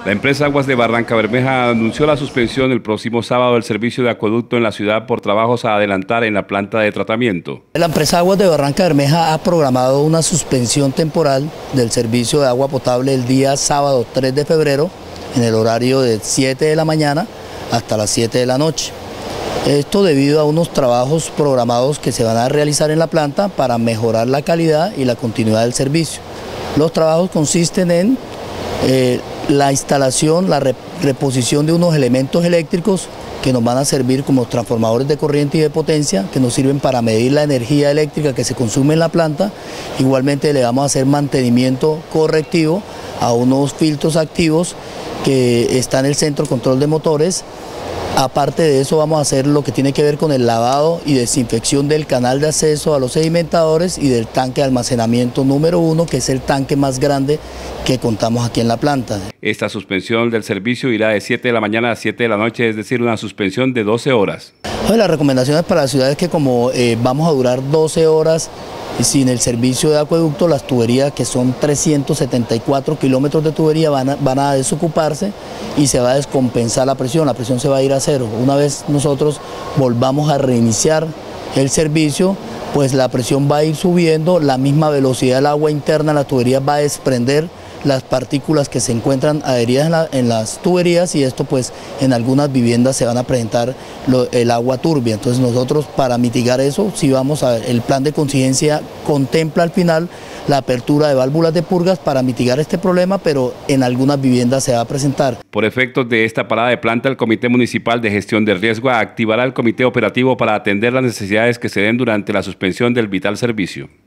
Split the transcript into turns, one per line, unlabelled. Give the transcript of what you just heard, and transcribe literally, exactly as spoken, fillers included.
La empresa Aguas de Barrancabermeja anunció la suspensión el próximo sábado del servicio de acueducto en la ciudad por trabajos a adelantar en la planta de tratamiento.
La empresa Aguas de Barrancabermeja ha programado una suspensión temporal del servicio de agua potable el día sábado tres de febrero en el horario de siete de la mañana hasta las siete de la noche. Esto debido a unos trabajos programados que se van a realizar en la planta para mejorar la calidad y la continuidad del servicio. Los trabajos consisten en eh, la instalación, la reposición de unos elementos eléctricos que nos van a servir como transformadores de corriente y de potencia, que nos sirven para medir la energía eléctrica que se consume en la planta. Igualmente le vamos a hacer mantenimiento correctivo a unos filtros activos que están en el centro de control de motores. Aparte de eso vamos a hacer lo que tiene que ver con el lavado y desinfección del canal de acceso a los sedimentadores y del tanque de almacenamiento número uno, que es el tanque más grande que contamos aquí en la planta.
Esta suspensión del servicio irá de siete de la mañana a siete de la noche, es decir, una suspensión de doce horas.
Las recomendaciones para la ciudad es que como eh, vamos a durar doce horas sin el servicio de acueducto, las tuberías, que son trescientos setenta y cuatro kilómetros de tubería, van a, van a desocuparse y se va a descompensar la presión, la presión se va a ir a cero. Una vez nosotros volvamos a reiniciar el servicio, pues la presión va a ir subiendo, la misma velocidad del agua interna en la tubería va a desprender las partículas que se encuentran adheridas en, la, en las tuberías, y esto pues en algunas viviendas se van a presentar lo, el agua turbia. Entonces nosotros, para mitigar eso, sí vamos a ver, el plan de contingencia contempla al final la apertura de válvulas de purgas para mitigar este problema, pero en algunas viviendas se va a presentar.
Por efectos de esta parada de planta, el Comité Municipal de Gestión de Riesgo activará el comité operativo para atender las necesidades que se den durante la suspensión del vital servicio.